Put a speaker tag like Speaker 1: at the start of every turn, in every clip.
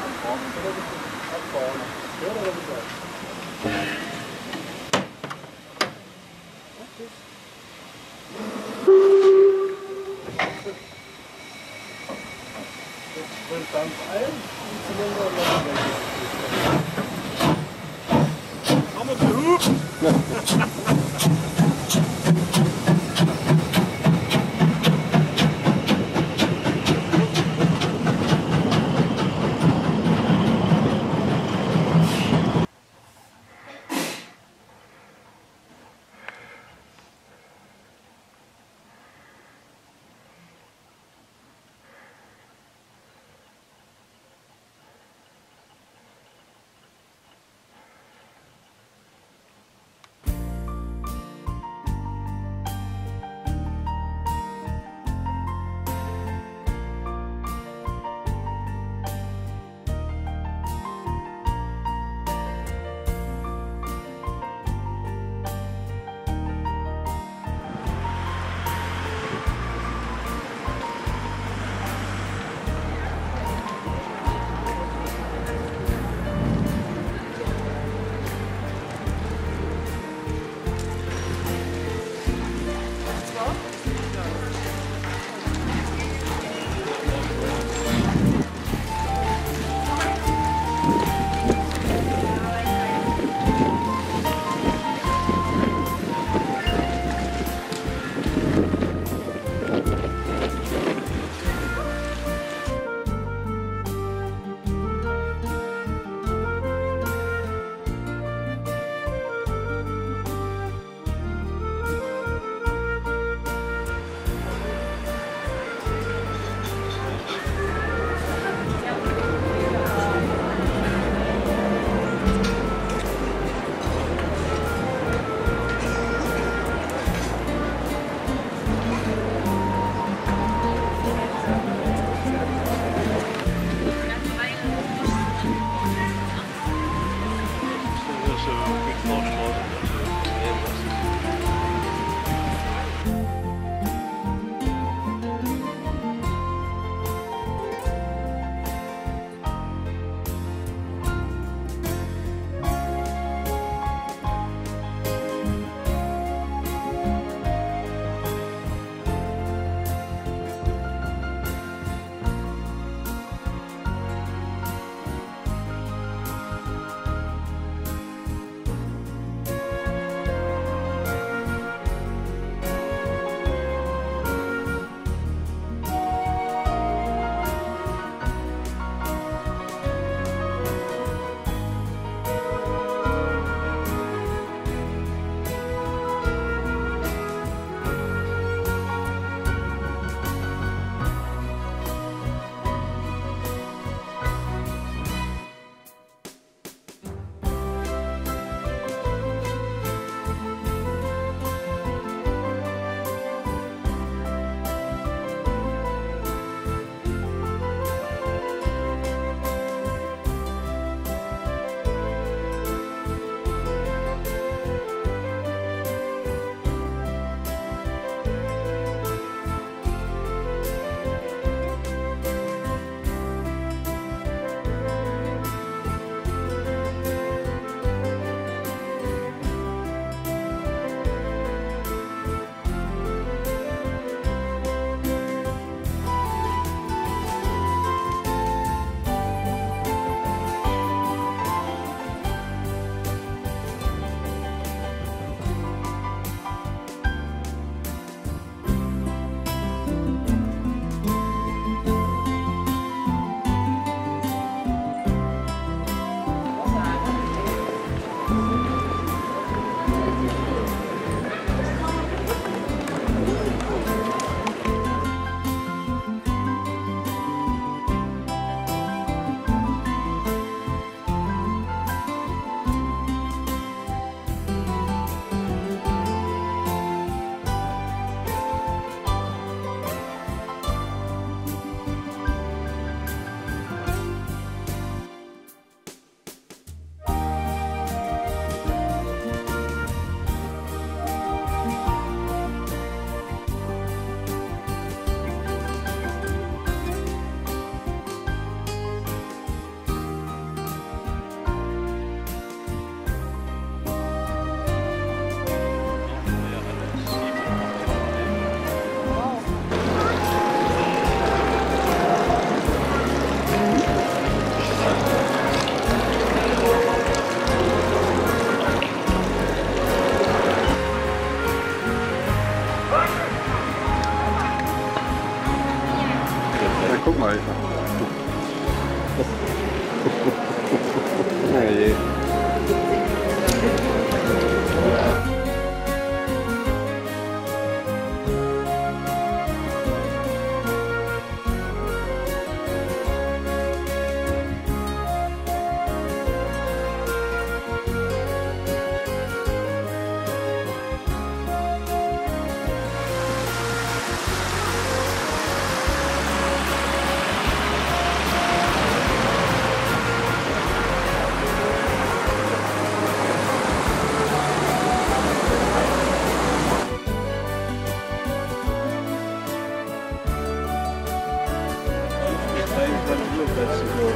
Speaker 1: Dampf ein, Zylinder und dann weg. Haben wir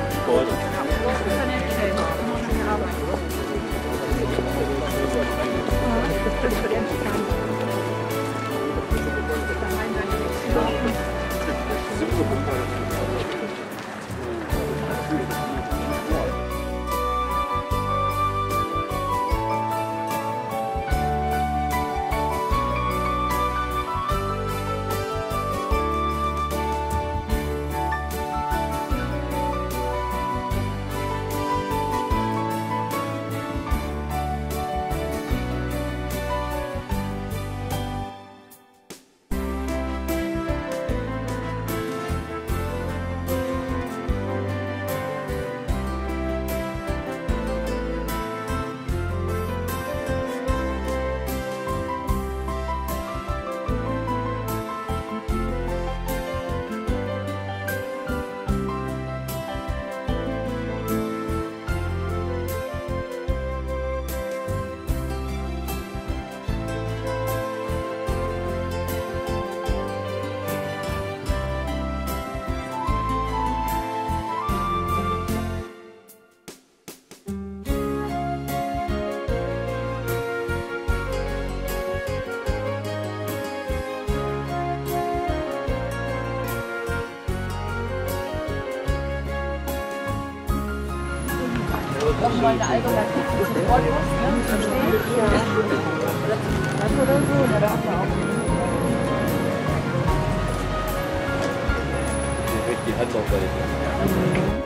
Speaker 2: Noch mal eine Alternative zum Rollbus, ne? Verstehe ich? Ja. Das oder so, na, da haben wir auch.
Speaker 3: Die hat auch bei dir.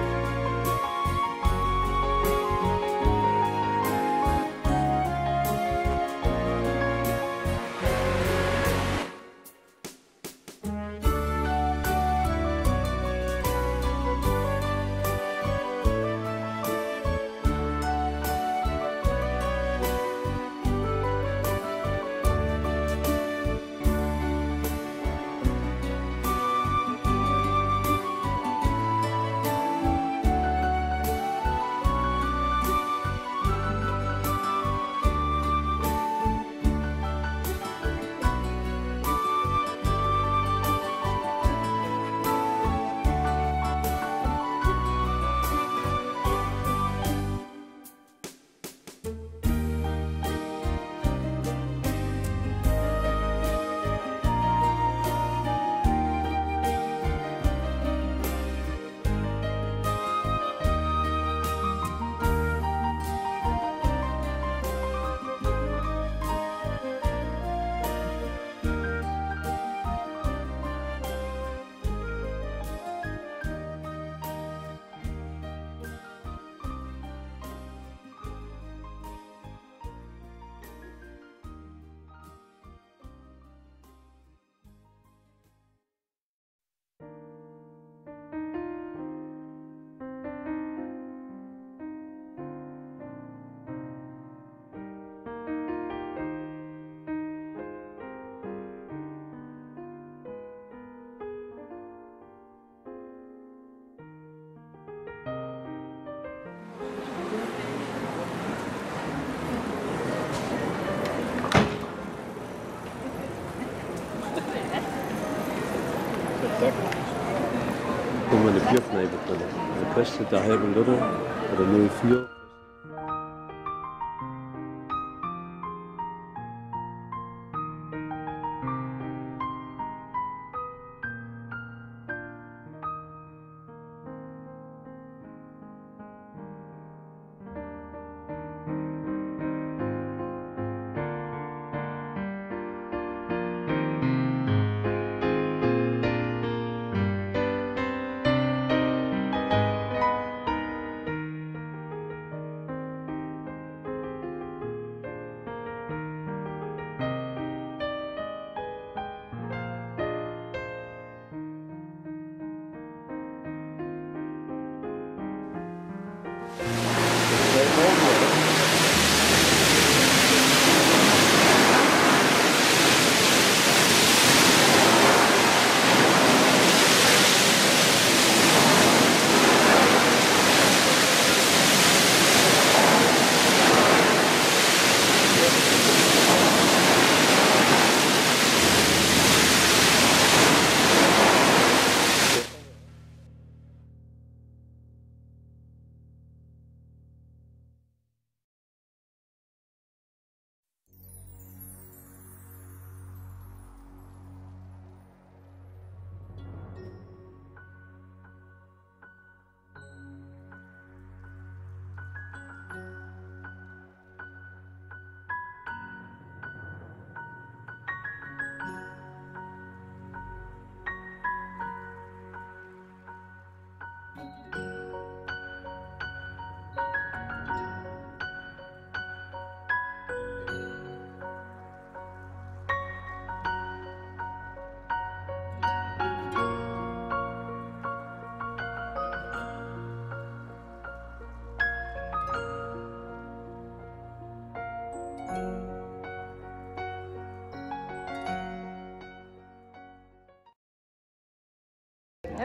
Speaker 3: Guck mal, eine Bierkneipe drin. Da kostet der halbe Liter oder 0,4.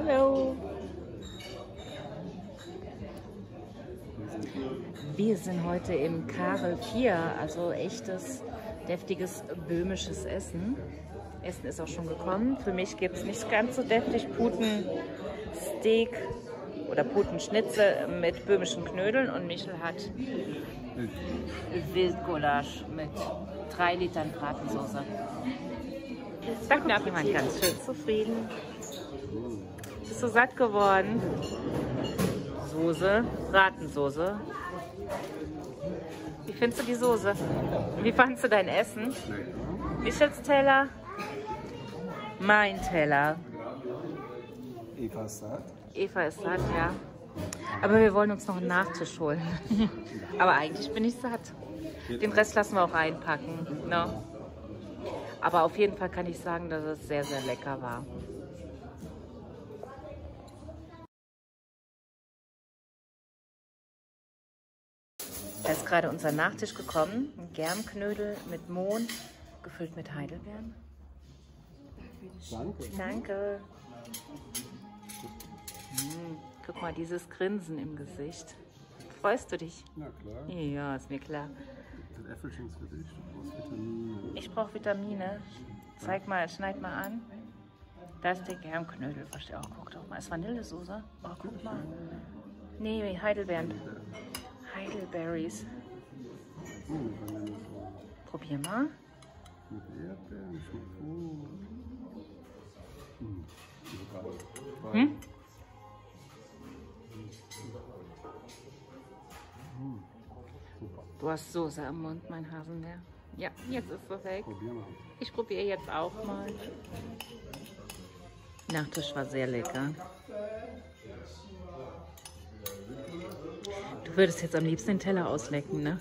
Speaker 2: Hallo. Wir sind heute im Karel 4, also echtes, deftiges böhmisches Essen. Essen ist auch schon gekommen. Für mich gibt es nicht ganz so deftig Putensteak oder Putenschnitzel mit böhmischen Knödeln und Michel hat Wildgulasch mit 3 Litern Bratensauce. Sagt mir auch jemand ganz schön zufrieden. Bist du satt geworden? Soße, Bratensoße. Wie findest du die Soße? Wie fandest du dein Essen? Michels Teller? Mein Teller.
Speaker 1: Eva ist satt.
Speaker 2: Eva ist satt, ja. Aber wir wollen uns noch einen Nachtisch holen. Aber eigentlich bin ich satt. Den Rest lassen wir auch einpacken. No. Aber auf jeden Fall kann ich sagen, dass es sehr, sehr lecker war. Da ist gerade unser Nachtisch gekommen. Ein Germknödel mit Mohn, gefüllt mit Heidelbeeren.
Speaker 1: Danke.
Speaker 2: Danke. Guck mal, dieses Grinsen im Gesicht. Freust du dich?
Speaker 1: Na klar.
Speaker 2: Ja, ist mir klar.
Speaker 1: Das Äpfelchen ist für dich. Du brauchst Vitamine.
Speaker 2: Ich brauche Vitamine. Zeig mal, schneid mal an. Da ist der Germknödel. Oh, guck doch mal. Ist Vanillesoße? Oh, guck mal. Nee, Heidelbeeren. Heidelberries.
Speaker 1: Vanillesoße.
Speaker 2: Probier mal.
Speaker 1: Mit Erdbeeren, schmeckt gut. Super.
Speaker 2: Hm?
Speaker 1: Super.
Speaker 2: Du hast Soße am Mund, mein Hasenmeer. Ja, jetzt ist es weg.
Speaker 1: Probier mal.
Speaker 2: Ich probiere jetzt auch mal. Nachtisch war sehr lecker. Du würdest jetzt am liebsten den Teller auslecken, ne?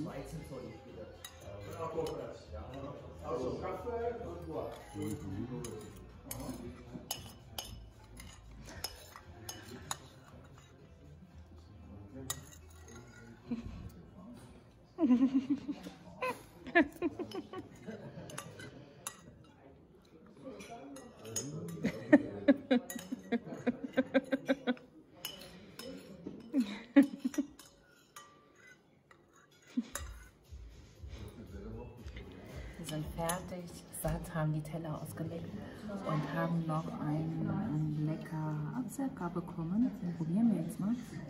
Speaker 2: Wir sind fertig, satt, haben die Teller ausgelegt und haben noch ein lecker Abzerka bekommen. Den probieren wir jetzt mal.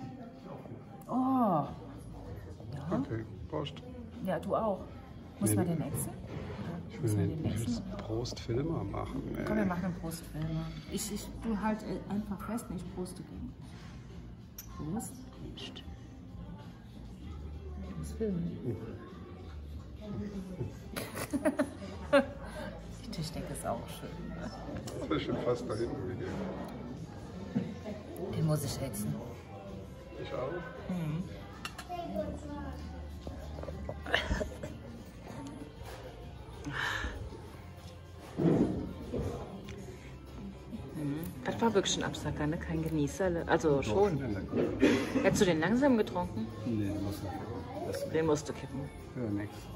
Speaker 2: Oh! Ja.
Speaker 1: Okay, Prost.
Speaker 2: Ja, du auch. Muss man den exen?
Speaker 1: Ich will Prostfilmer machen.
Speaker 2: Komm, wir machen einen Prostfilmer. Du halt einfach fest und ich proste gegen. Prost. Psst. Ich muss filmen. Die Tischdecke ist auch schön.
Speaker 1: Das wäre schon fast da hinten gegeben.
Speaker 2: Den muss ich exen.
Speaker 1: Ich auch?
Speaker 2: Mhm. Das war wirklich ein Absacker, ne? Kein Genießer. Also schon. Hättest du den langsam getrunken?
Speaker 1: Nee, den musst du kippen.
Speaker 2: Den musst du kippen.
Speaker 1: Ja, nix.